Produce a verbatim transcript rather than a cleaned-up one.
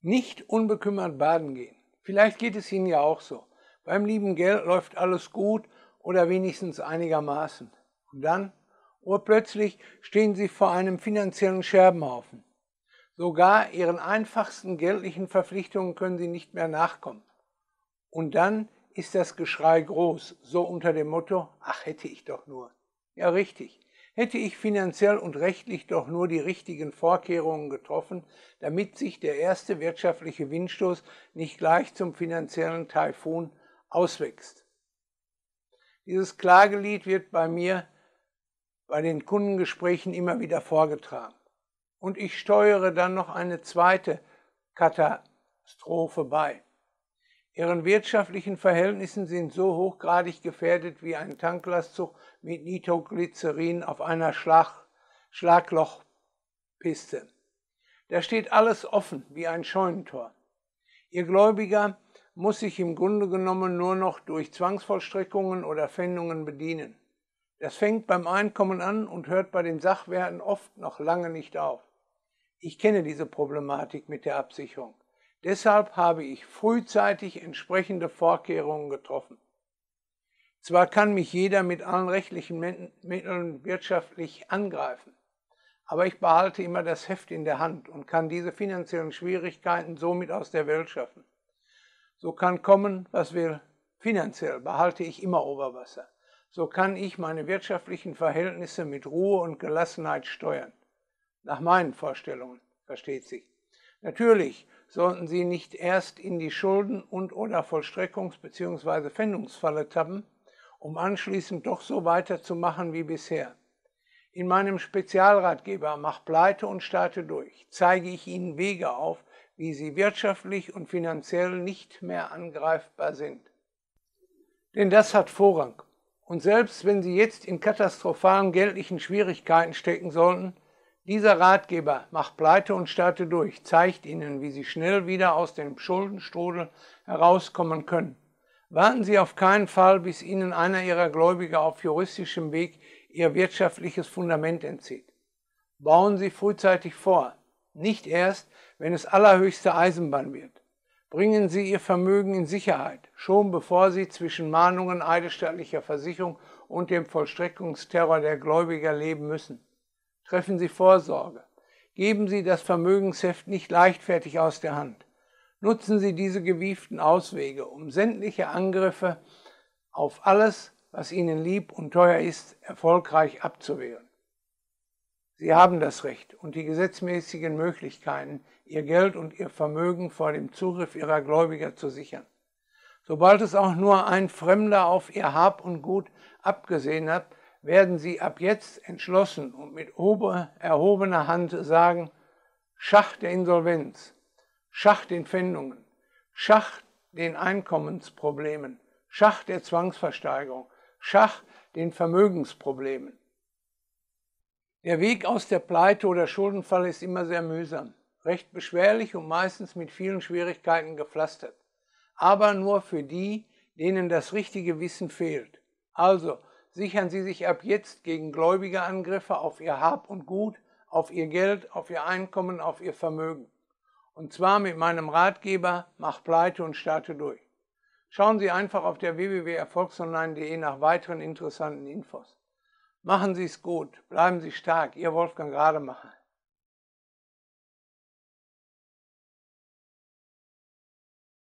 Nicht unbekümmert baden gehen. Vielleicht geht es Ihnen ja auch so. Beim lieben Geld läuft alles gut oder wenigstens einigermaßen. Und dann, urplötzlich, stehen Sie vor einem finanziellen Scherbenhaufen. Sogar Ihren einfachsten geldlichen Verpflichtungen können Sie nicht mehr nachkommen. Und dann ist das Geschrei groß, so unter dem Motto, ach hätte ich doch nur. Ja richtig, hätte ich finanziell und rechtlich doch nur die richtigen Vorkehrungen getroffen, damit sich der erste wirtschaftliche Windstoß nicht gleich zum finanziellen Taifun auswächst. Dieses Klagelied wird bei mir bei den Kundengesprächen immer wieder vorgetragen. Und ich steuere dann noch eine zweite Katastrophe bei. Ihren wirtschaftlichen Verhältnissen sind so hochgradig gefährdet wie ein Tanklastzug mit Nitroglycerin auf einer Schlag Schlaglochpiste. Da steht alles offen wie ein Scheunentor. Ihr Gläubiger muss sich im Grunde genommen nur noch durch Zwangsvollstreckungen oder Pfändungen bedienen. Das fängt beim Einkommen an und hört bei den Sachwerten oft noch lange nicht auf. Ich kenne diese Problematik mit der Absicherung. Deshalb habe ich frühzeitig entsprechende Vorkehrungen getroffen. Zwar kann mich jeder mit allen rechtlichen Mitteln wirtschaftlich angreifen, aber ich behalte immer das Heft in der Hand und kann diese finanziellen Schwierigkeiten somit aus der Welt schaffen. So kann kommen, was will. Finanziell behalte ich immer Oberwasser. So kann ich meine wirtschaftlichen Verhältnisse mit Ruhe und Gelassenheit steuern. Nach meinen Vorstellungen, versteht sich. Natürlich sollten Sie nicht erst in die Schulden- und oder Vollstreckungs- bzw. Pfändungsfalle tappen, um anschließend doch so weiterzumachen wie bisher. In meinem Spezialratgeber Mach pleite und starte durch zeige ich Ihnen Wege auf, wie Sie wirtschaftlich und finanziell nicht mehr angreifbar sind. Denn das hat Vorrang. Und selbst wenn Sie jetzt in katastrophalen geldlichen Schwierigkeiten stecken sollten, dieser Ratgeber Mach pleite und starte durch zeigt Ihnen, wie Sie schnell wieder aus dem Schuldenstrudel herauskommen können. Warten Sie auf keinen Fall, bis Ihnen einer Ihrer Gläubiger auf juristischem Weg Ihr wirtschaftliches Fundament entzieht. Bauen Sie frühzeitig vor, nicht erst, wenn es allerhöchste Eisenbahn wird. Bringen Sie Ihr Vermögen in Sicherheit, schon bevor Sie zwischen Mahnungen eidesstattlicher Versicherung und dem Vollstreckungsterror der Gläubiger leben müssen. Treffen Sie Vorsorge. Geben Sie das Vermögensheft nicht leichtfertig aus der Hand. Nutzen Sie diese gewieften Auswege, um sämtliche Angriffe auf alles, was Ihnen lieb und teuer ist, erfolgreich abzuwehren. Sie haben das Recht und die gesetzmäßigen Möglichkeiten, Ihr Geld und Ihr Vermögen vor dem Zugriff Ihrer Gläubiger zu sichern. Sobald es auch nur ein Fremder auf Ihr Hab und Gut abgesehen hat, werden Sie ab jetzt entschlossen und mit erhobener Hand sagen, Schach der Insolvenz, Schach den Pfändungen, Schach den Einkommensproblemen, Schach der Zwangsversteigerung, Schach den Vermögensproblemen. Der Weg aus der Pleite oder Schuldenfalle ist immer sehr mühsam, recht beschwerlich und meistens mit vielen Schwierigkeiten gepflastert. Aber nur für die, denen das richtige Wissen fehlt. Also, sichern Sie sich ab jetzt gegen gläubige Angriffe auf Ihr Hab und Gut, auf Ihr Geld, auf Ihr Einkommen, auf Ihr Vermögen. Und zwar mit meinem Ratgeber Mach pleite und starte durch. Schauen Sie einfach auf der w w w punkt erfolgsonline punkt de nach weiteren interessanten Infos. Machen Sie es gut, bleiben Sie stark, Ihr Wolfgang Rademacher.